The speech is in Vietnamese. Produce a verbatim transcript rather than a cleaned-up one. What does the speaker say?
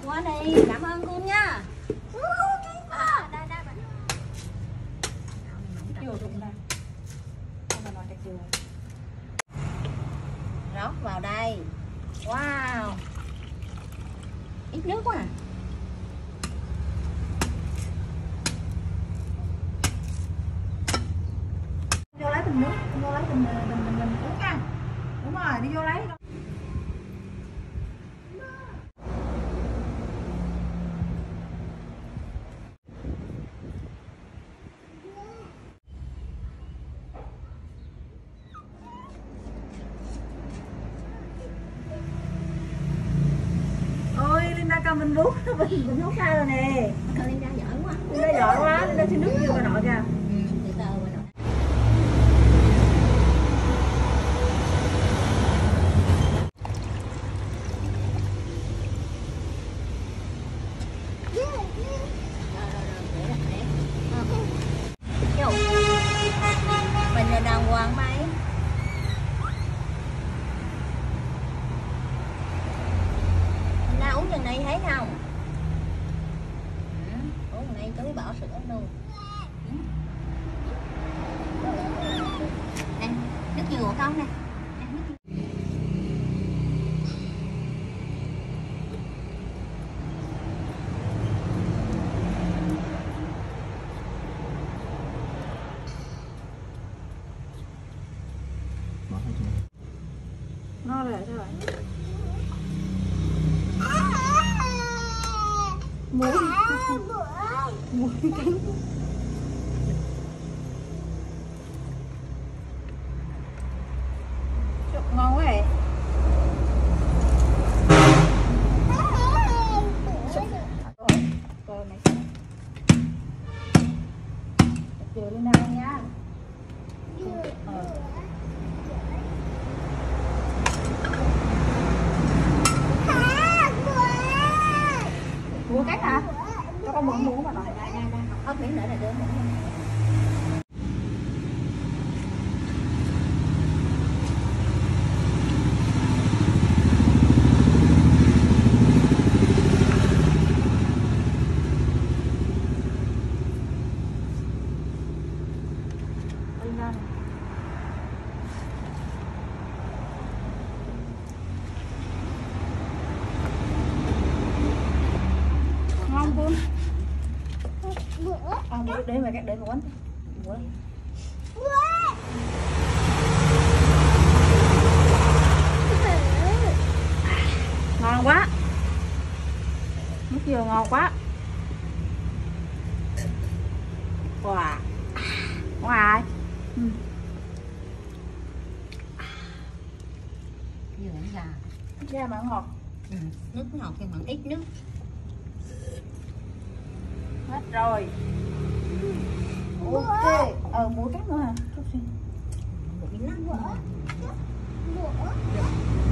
quá đi, cảm ơn cô nha. À, đây đây bạn. Chưa đụng đây. Không mà nói chắc chưa. Rót vào đây. Wow. Ít nước quá à. Vô lấy bình nước, vô lấy bình bình bình bình uống nha. Đúng rồi, đi vô lấy. Ôi Linda cầm bình bút, bình bình hút ra rồi nè. Con Linda giỏi quá. Linda giỏi quá, Linda xin nước vô bà nội kìa. Ừ, từ từ bà nội. Mình là đàng hoàng mấy. Mình ra uống chừng này thấy không? Ừ, uống chừng này cứ bỏ sữa luôn. Ừ. Nè, nước dừa của con nè. Nè, nước dừa. No rồi, sao rồi? Muối. Muối cánh. Chụp ngon quá vậy. Rồi này. Dừa lên nào nha. Ờ. Mua cách hả? Cho con muốn muốn mà nói. Đây, đây, đây. Ớt miếng nữa là đưa muỗng. Linda này. Ngon không? À, để mà để mà quánh. Ngon quá. Nước dừa ngon quá. Wow. Wow. Ừ. Dừa nó già. Da mà ngọt. Ừ, nước ngọt nhưng mà ít nước. Hết rồi. Ok. Ờ muối cắt nữa hả? Một miếng lắm. Bữa. Bữa.